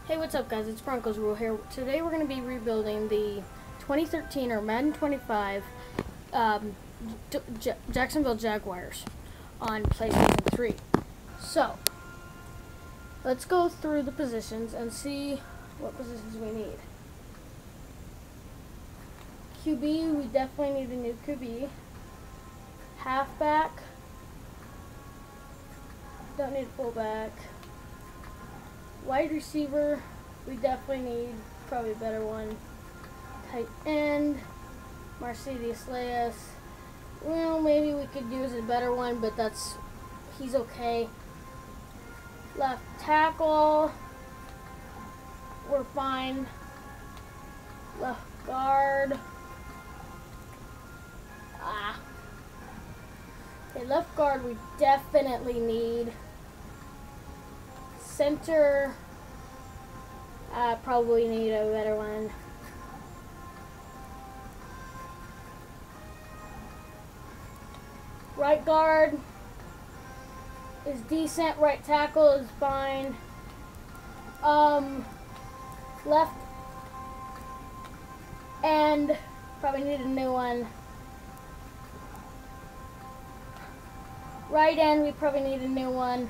Hey, what's up guys, it's Broncos Rule here. Today we're going to be rebuilding the 2013 or Madden 25 Jacksonville Jaguars on PlayStation 3. So, let's go through the positions and see what positions we need. QB, we definitely need a new QB. Halfback, don't need a fullback. Wide receiver, we definitely need probably a better one. Tight end, Mercedes Leyes. Well, maybe we could use a better one, but he's okay. Left tackle, we're fine. Left guard. Okay, left guard we definitely need. Center, probably need a better one. Right guard is decent. Right tackle is fine. Left end, probably need a new one. Right end, we probably need a new one.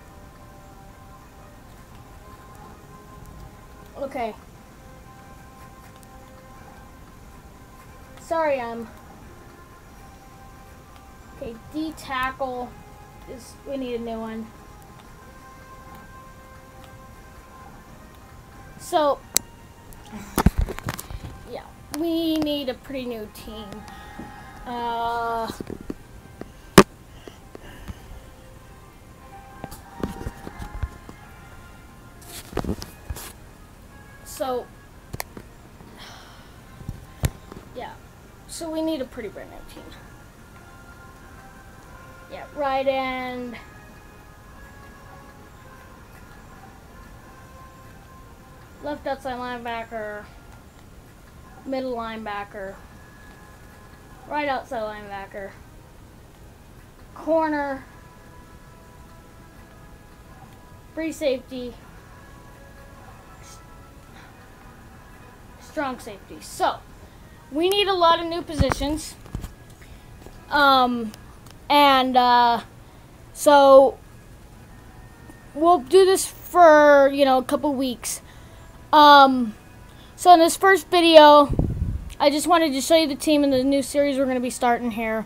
Okay. Sorry, okay, D tackle we need a new one. So, yeah, we need a pretty new team. So, yeah, so we need a pretty brand new team. Yeah, right end. Left outside linebacker. Middle linebacker. Right outside linebacker. Corner. Free safety. Strong safety. So, we need a lot of new positions. So we'll do this for, a couple weeks. So in this first video, I just wanted to show you the team in the new series we're going to be starting here.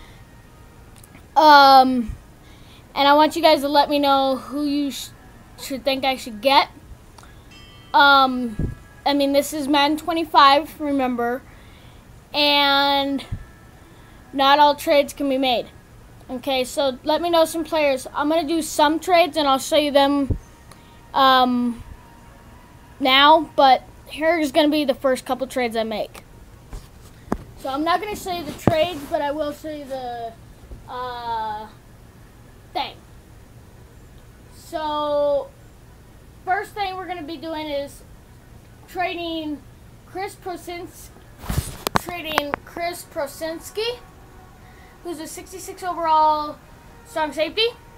And I want you guys to let me know who you should think I should get. I mean, this is Madden 25, remember, and not all trades can be made. Okay, so let me know some players. I'm going to do some trades, and I'll show you them now, but here's going to be the first couple trades I make. So I'm not going to show you the trades, but I will show you the thing. So, first thing we're going to be doing is trading Chris Prosinski, who's a 66 overall strong safety.